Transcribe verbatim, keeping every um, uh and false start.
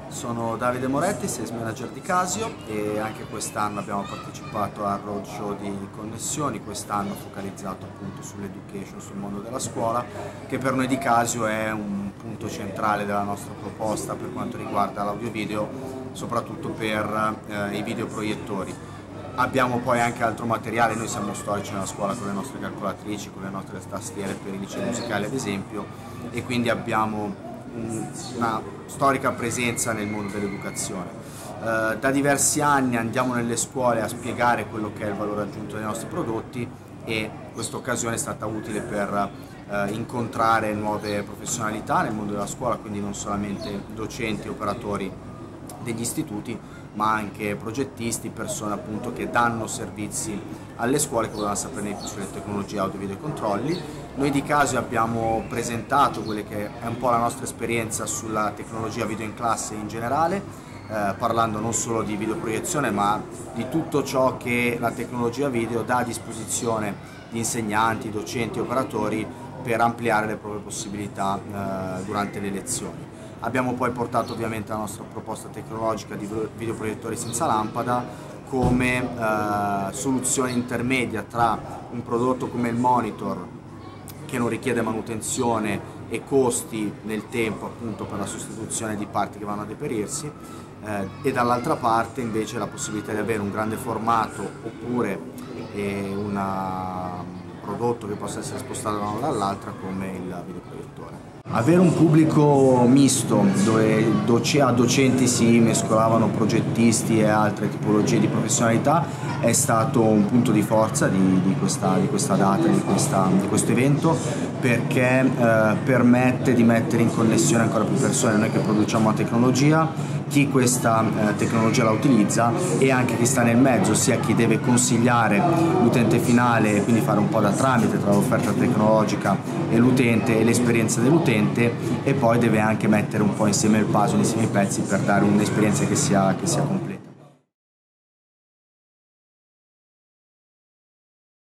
Sono Davide Moretti, Sales Manager di Casio, e anche quest'anno abbiamo partecipato al roadshow di Connessioni, quest'anno focalizzato appunto sull'education, sul mondo della scuola, che per noi di Casio è un punto centrale della nostra proposta per quanto riguarda l'audio-video, soprattutto per eh, i videoproiettori. Abbiamo poi anche altro materiale, noi siamo storici nella scuola con le nostre calcolatrici, con le nostre tastiere per i licei musicali ad esempio, e quindi abbiamo una storica presenza nel mondo dell'educazione. Eh, da diversi anni andiamo nelle scuole a spiegare quello che è il valore aggiunto dei nostri prodotti, e questa occasione è stata utile per eh, incontrare nuove professionalità nel mondo della scuola, quindi non solamente docenti e operatori degli istituti, ma anche progettisti, persone appunto che danno servizi alle scuole, che vogliono saperne di più sulle tecnologie audio, video e controlli. Noi di Casio abbiamo presentato quella che è un po' la nostra esperienza sulla tecnologia video in classe in generale, eh, parlando non solo di videoproiezione ma di tutto ciò che la tecnologia video dà a disposizione di insegnanti, docenti e operatori per ampliare le proprie possibilità eh, durante le lezioni. Abbiamo poi portato ovviamente la nostra proposta tecnologica di videoproiettori senza lampada come eh, soluzione intermedia tra un prodotto come il monitor, che non richiede manutenzione e costi nel tempo appunto per la sostituzione di parti che vanno a deperirsi, eh, e dall'altra parte invece la possibilità di avere un grande formato oppure eh, una, un prodotto che possa essere spostato da una all'altra come il videoproiettore. Avere un pubblico misto dove a docenti si mescolavano progettisti e altre tipologie di professionalità è stato un punto di forza di, di, questa, di questa data, di, questa, di questo evento, perché eh, permette di mettere in connessione ancora più persone, noi che produciamo la tecnologia, chi questa eh, tecnologia la utilizza e anche chi sta nel mezzo, sia chi deve consigliare l'utente finale e quindi fare un po' da tramite tra l'offerta tecnologica e l'utente e l'esperienza dell'utente, e poi deve anche mettere un po' insieme il puzzle, insieme i pezzi per dare un'esperienza che sia, che sia completa.